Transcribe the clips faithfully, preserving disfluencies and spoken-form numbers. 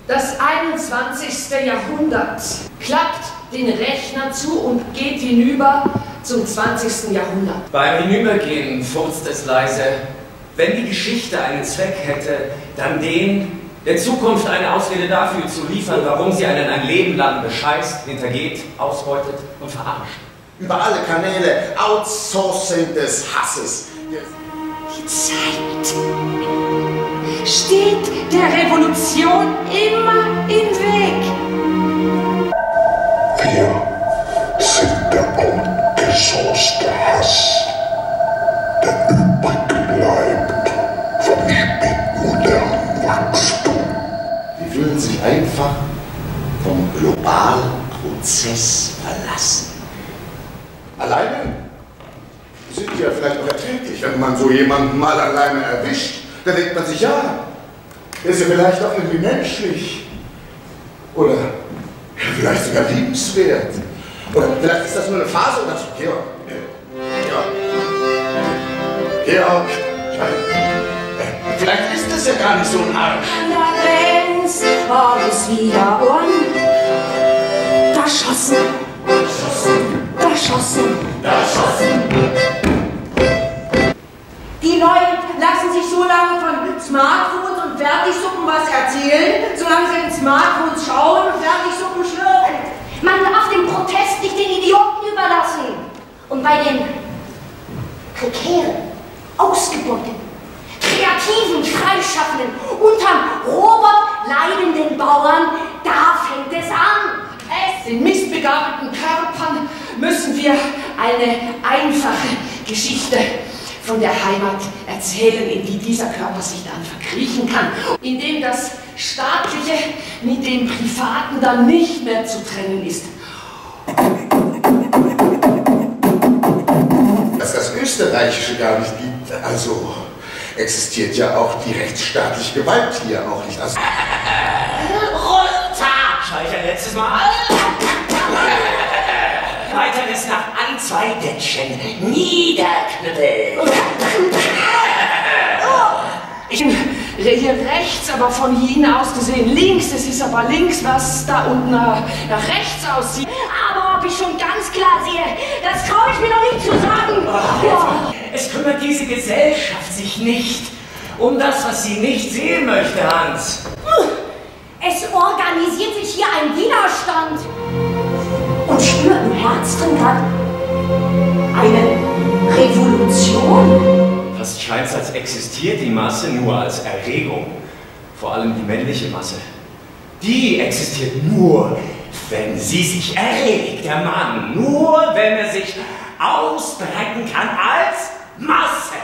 Das einundzwanzigste Jahrhundert klappt den Rechner zu und geht hinüber zum zwanzigsten Jahrhundert. Beim Hinübergehen furzt es leise. Wenn die Geschichte einen Zweck hätte, dann den, der Zukunft eine Ausrede dafür zu liefern, warum sie einen ein Leben lang bescheißt, hintergeht, ausbeutet und verarscht. Über alle Kanäle Outsourcing des Hasses. Die Zeit steht der Revolution immer im Weg. Wir sind der outgesourcete Hass, der übrig bleibt vom spätmodernen Wachstum. Die fühlen sich einfach vom globalen Prozess verlassen. Alleine sind ja vielleicht auch erträglich, wenn man so jemanden mal alleine erwischt. Da denkt man sich, ja, der ist ja vielleicht auch irgendwie menschlich. Oder vielleicht sogar liebenswert. Oder vielleicht ist das nur eine Phase oder so. Georg. Georg. Georg. Ich meine, vielleicht ist das ja gar nicht so ein Arsch. Allerdings alles wieder um. Da schossen. Da schossen. Da schossen. Da schossen. Die Leute lassen sich so lange von Smartphones und Fertigsuppen was erzählen, solange sie in Smartphones schauen und Fertigsuppen schlürfen. Man darf den Protest nicht den Idioten überlassen. Und bei den prekären, ausgebeuteten, kreativen, freischaffenden, unterm Robot leidenden Bauern, da fängt es an. Es, den missbegabten Körpern, müssen wir eine einfache Geschichte von der Heimat erzählen, in die dieser Körper sich dann verkriechen kann, in dem das Staatliche mit dem Privaten dann nicht mehr zu trennen ist. Dass das Österreichische gar nicht gibt, also existiert ja auch die rechtsstaatliche Gewalt hier auch nicht. Also Runter! Schau ich ein letztes Mal. Weiteres nach Anzweidätschen. Niederknüppeln. Ich bin hier rechts, aber von hier aus gesehen links. Es ist aber links, was da unten nach, nach rechts aussieht. Aber ob ich schon ganz klar sehe, das traue ich mir noch nicht zu sagen. Oh, es kümmert diese Gesellschaft sich nicht um das, was sie nicht sehen möchte, Hans. Es organisiert sich hier ein Widerstand. Und spürt im Herzen gerade eine Revolution. Fast scheint es, als existiert die Masse nur als Erregung. Vor allem die männliche Masse. Die existiert nur, wenn sie sich erregt, der Mann. Nur, wenn er sich ausbreiten kann als Masse.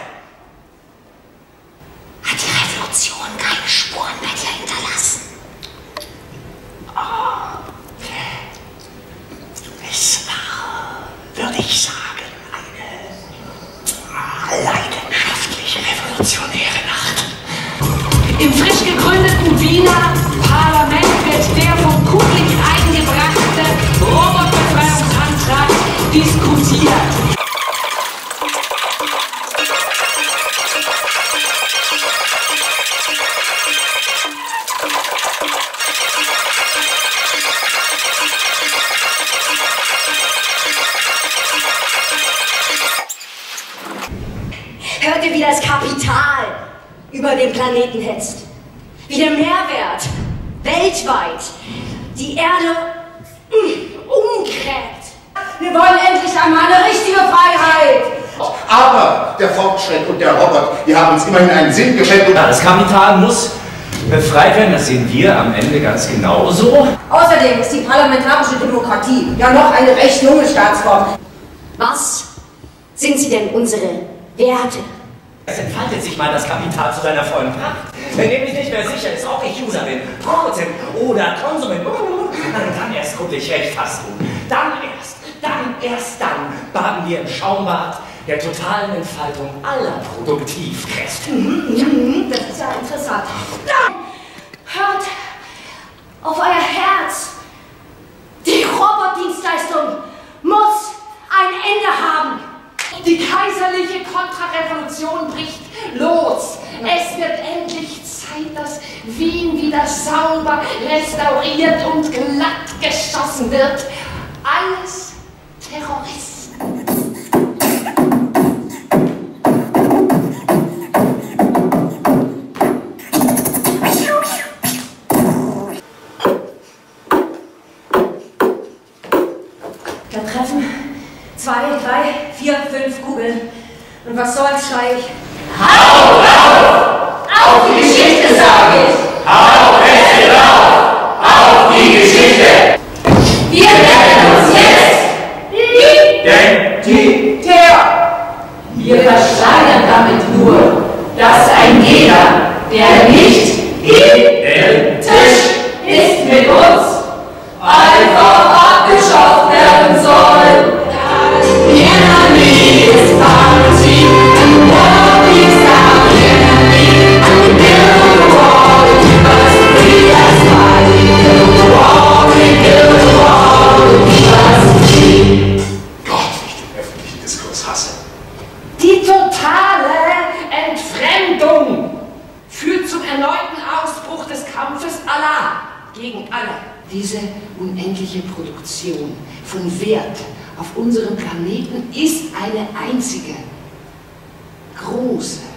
Hat die Revolution keine Spuren bei dir hinterlassen? Oh. Es war, würde ich sagen, eine leidenschaftlich revolutionäre Nacht. Im frisch gegründeten Wiener Parlament wird der vom Kuhlicht eingebrachte Robotbefreiungsantrag diskutiert. Hört ihr, wie das Kapital über den Planeten hetzt? Wie der Mehrwert weltweit die Erde umgräbt. Wir wollen endlich einmal eine richtige Freiheit. aber der Fortschritt und der Robot, die haben uns immerhin einen Sinn geschenkt. Das Kapital muss befreit werden, das sehen wir am Ende ganz genauso. Außerdem ist die parlamentarische Demokratie ja noch eine recht junge Staatsform. Was sind sie denn unsere Werte? Es entfaltet sich mal das Kapital zu seiner vollen Pracht. Wenn nämlich nicht mehr sicher ist, ob ich User bin, Produzent oder Konsument, dann erst gucke ich recht hast du. Dann erst, dann erst dann baden wir im Schaumbad der totalen Entfaltung aller Produktivkräfte. Mhm, das ist ja interessant. Hört auf euer Herz. Die Robotdienstleistung muss ein Ende haben. Die kaiserliche Kontrarevolution bricht los. Es wird endlich Zeit, dass wir Berlin wieder sauber restauriert und glatt geschossen wird. Alles Terroristen. Da treffen zwei, drei, vier, fünf Kugeln. Und was soll's, schrei ich. Hau drauf! Auf die Geschichte, sag ich! Hau fest drauf! Auf die Geschichte! Wir werden uns jetzt Identitär! Wir verschleiern damit nur, dass ein jeder, der nicht identisch ist mit uns, einfach abgeschafft werden soll. The enemy is poverty, and war is our enemy. We build a wall to keep us free. That's why we build a wall. We build a wall to keep us free. Gott, wie ich den öffentlichen Diskurs hasse. Die totale Entfremdung führt zum erneuten Ausbruch des Kampfes aller gegen alle. Diese unendliche Produktion von Wert auf unserem Planeten ist eine einzige, große